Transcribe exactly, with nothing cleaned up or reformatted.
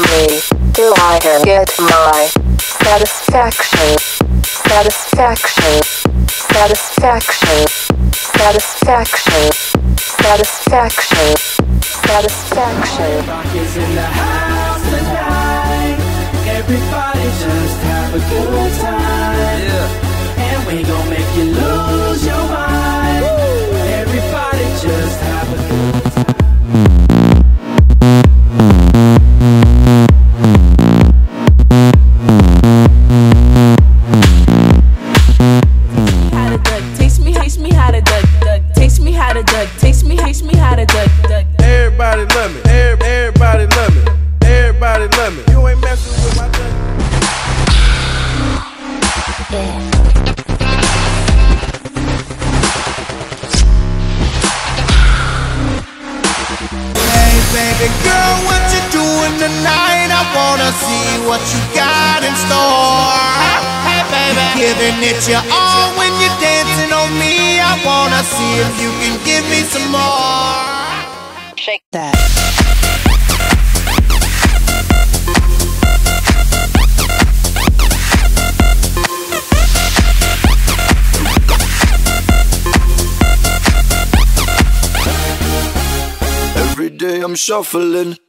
me till I can get my satisfaction, satisfaction, satisfaction, satisfaction, satisfaction, satisfaction. Rock is in the house tonight. Everybody just have a good time. Yeah. And we gon' make you lose your mind. Woo. Everybody just have a good time. Taste me, taste me how to duck, duck. Taste me how to duck, taste me, taste me how to duck, duck. Everybody love me, everybody love me, everybody love me. You ain't messing with my duck. Hey baby girl, what you doing tonight? I wanna see what you got in store. Hey baby, giving it your all when you're dancing on me. I wanna see if you can give me some more. Shake that. Every day I'm shuffling,